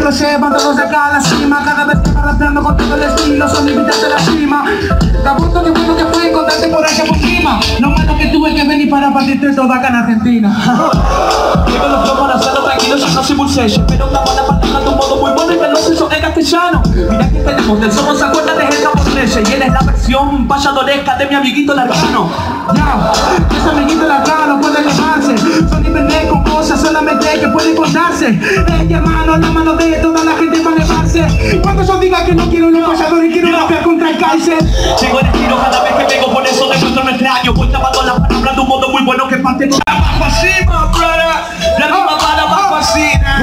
crochet para todos acá a la cima. Cada vez que va rapeando con todo el estilo, son invitados a la cima. Te apuesto que bueno que fue encontrarte por allá por encima. Lo malo que tuve que venir para partirte todo acá en Argentina. Llevo los flow para hacerlo tranquilo, yo no soy bullshit. Pero una buena palabra de un modo muy bueno y que no se hizo en castellano. Mira que tenemos del somos acuerdas de el japonés. Y él es la versión payadoresca de mi amiguito Larcano. Ya, ese amiguito Larcano puede elevarse. Son diferentes con cosas solamente que pueden contarse. Ey, hermano, la mano de toda la gente va a elevarse. Cuando yo diga que no quiero un payador y quiero rapear contra el Kaiser. Llego en estilo cada vez que pego, por eso demuestro no extraño. Voy tapando las palabras de un modo muy bueno que parte con la bajo encima, brother. La misma para bajo encima.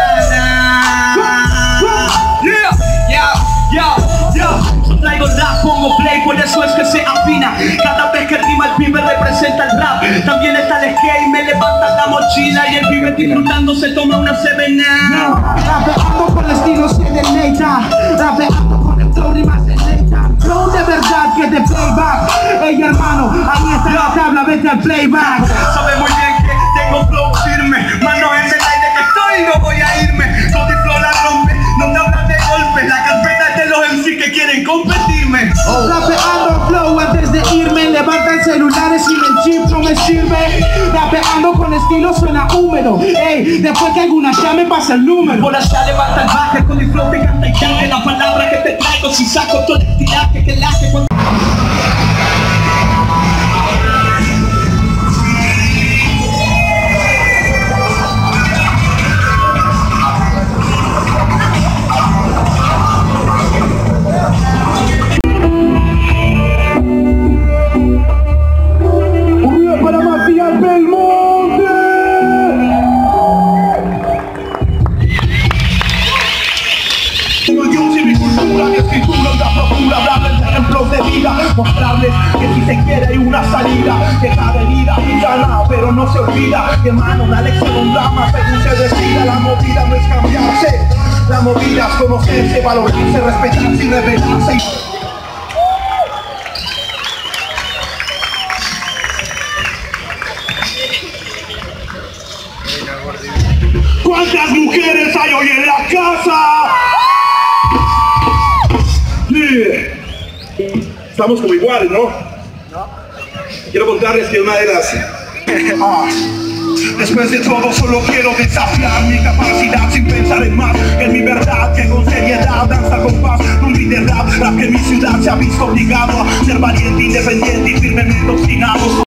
Yo traigo rap, pongo play, por eso es que se afina. Cada vez que rima el pibe representa el rap. También está el skate, me levanta la mochila y el pibe disfrutando se toma una sevena. Rapeando con el estilo se deleita. Rapeando con el flow rima se deleita. Flow de verdad que de playback. Ey hermano, ahí está la tabla, vete al playback. Sabe muy bien que tengo flow firme. Manos en el aire que estoy y no voy a irme. Todo el flow la rompe, no me hablan de golpes. La carpeta es de los MC que quieren competirme. Rapeando flow antes de irme. Levantan celulares y el chip no me sirve. Rapeando con estilo suena húmedo. Ey, después que alguna llame pasa el número. Por allá levanta el baje con el flow te canta y llame. La palabra que te traigo si saco todo el tiraje que laje cuando... mostrarles que si se quiere hay una salida, que cada herida sana, pero no se olvida que mano una lección, un drama según se decida. La movida no es cambiarse, la movida es conocerse, valorarse, respetarse y revelarse. ¿Cuántas mujeres hay hoy en la casa? Estamos como iguales, ¿no? Quiero contarles que una de las... Después de todo solo quiero desafiar mi capacidad sin pensar en más que en mi verdad, que con seriedad danza con paz, un beat de rap que mi ciudad se ha visto obligado a ser valiente, independiente y firmemente obstinado.